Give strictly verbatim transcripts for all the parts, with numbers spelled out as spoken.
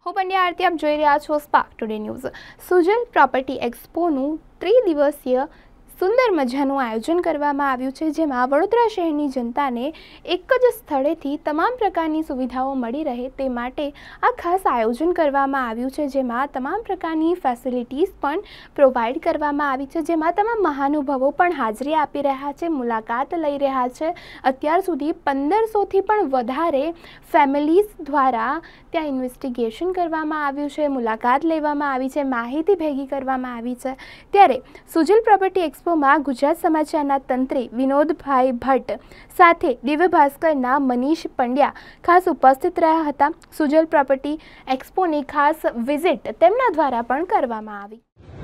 હું પંડ્યા આરતી, આપ જોઈ રહ્યા છો spark today news. Sujal property એક્સપોનું ત્રિદિવસીય સુંદર મજાનું આયોજન કરવામાં આવ્યું છે, જેમાં વડોદરા શહેરની જનતાને એક જ સ્થળેથી તમામ પ્રકારની સુવિધાઓ મળી રહે તે માટે આ ખાસ આયોજન કરવામાં આવ્યું છે, જેમાં તમામ પ્રકારની ફેસિલિટીઝ પણ પ્રોવાઈડ કરવામાં આવી છે, જેમાં તમામ મહાનુભાવો પણ હાજરી આપી રહ્યા છે, મુલાકાત લઈ રહ્યા છે। અત્યાર સુધી પંદરસોથી પણ વધારે ફેમિલીઝ દ્વારા ત્યાં ઇન્વેસ્ટિગેશન કરવામાં આવ્યું છે, મુલાકાત લેવામાં આવી છે, માહિતી ભેગી કરવામાં આવી છે। ત્યારે સુજલ પ્રોપર્ટી એક્સપો માં ગુજરાત સમાચારના તંત્રી વિનોદભાઈ ભટ્ટ સાથે દિવ્ય ભાસ્કરના મનીષ પંડ્યા ખાસ ઉપસ્થિત રહ્યા હતા। સુજલ પ્રોપર્ટી એક્સપોની ખાસ વિઝિટ તેમના દ્વારા પણ કરવામાં આવી।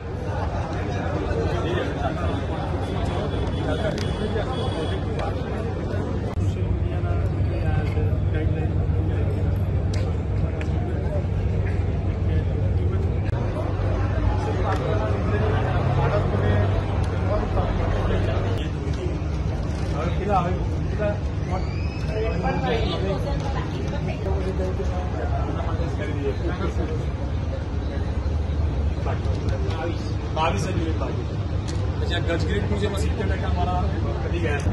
बावीस जुलाई बावीस अच्छा गजग्रीड टू से सित्तर टका हमारा कभी गया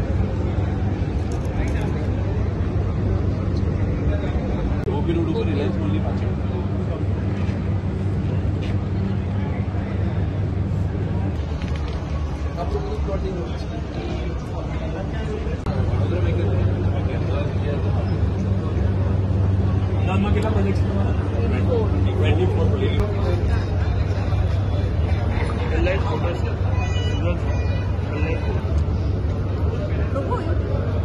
दो किलो ऊपर रिलायंस बोली पाँच आप तो प्लॉटिंग दामा कितना प्रोजेक्ट हमारा twenty four project Let's go. Let's go.